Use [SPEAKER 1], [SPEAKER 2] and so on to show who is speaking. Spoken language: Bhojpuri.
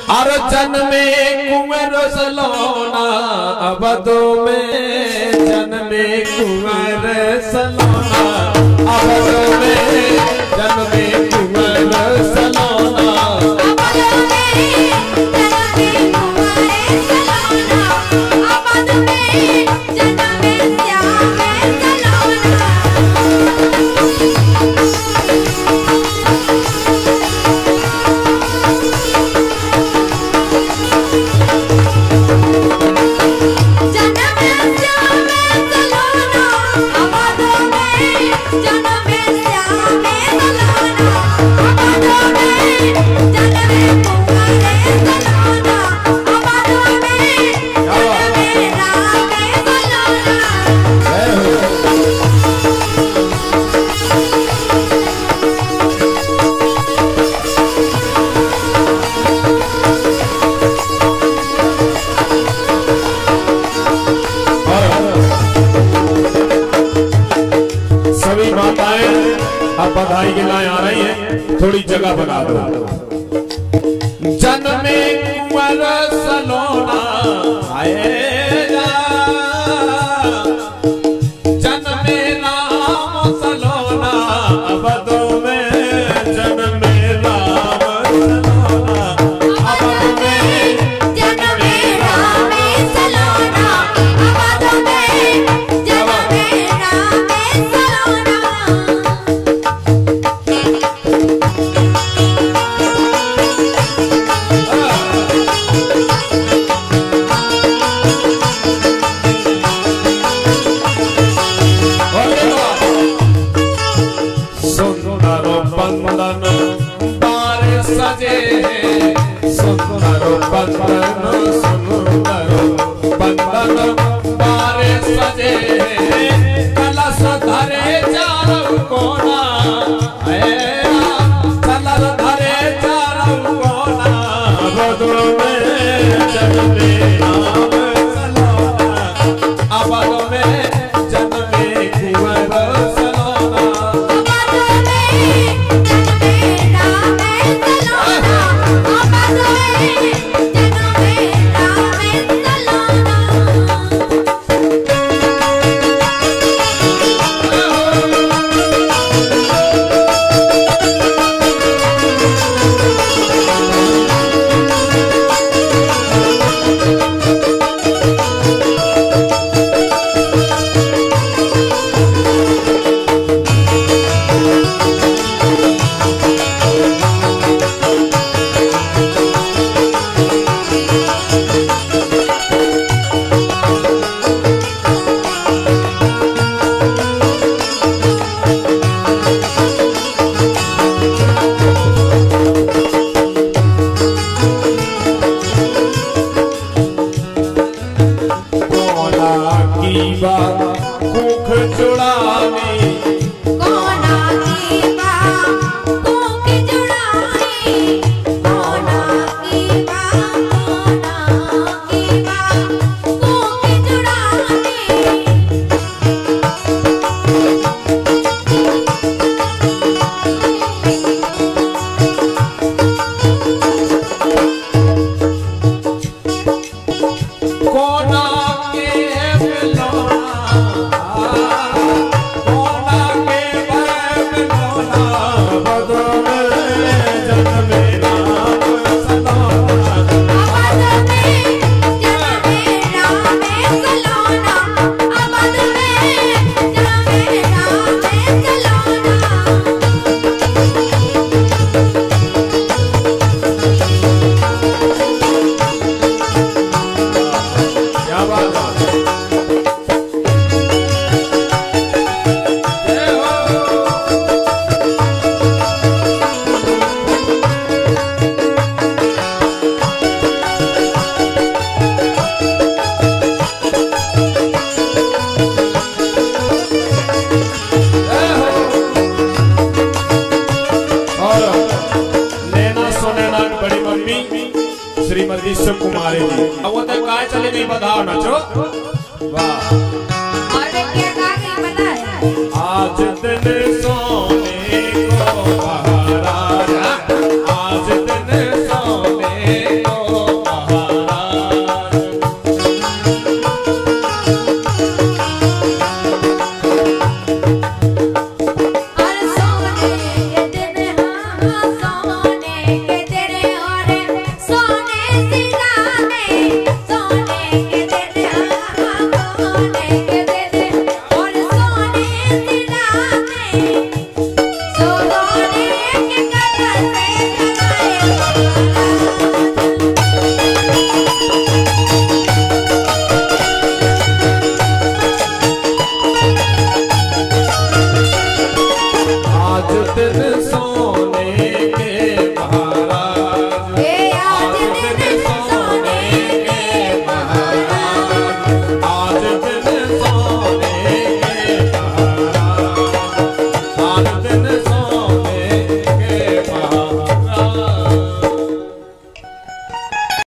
[SPEAKER 1] हर जन्मे कुंवर सलोना अवधो में जन्मे कुंवर सलोना अवधो में जन्मे कुंवर सलोना अवधो में जन्मे कुंवर सलोना अवधो में जन्मे श्याम सलोना बधाई के लिए आ रही है, थोड़ी जगह बना दो। जन्मे कुंवर सलोना आएगा, जन्मे राम सलोना अवधो में जन्मे राम सलोना अवधो में जन्मे राम सलोना अवधो में जन्मे राम सलोना सुंदर बंधन सुंदर बंधन बारे सजे कलश धरे चारों कोना कलश धरे चारों कोना अवधो में जन्मे राम सलोना अवधो में जन्मे कुंवर सलोना अवधो में जन्मे राम सलोना श्रीमती कुमारी जी अब वो तो काय चले नहीं बताओ ना चो वाह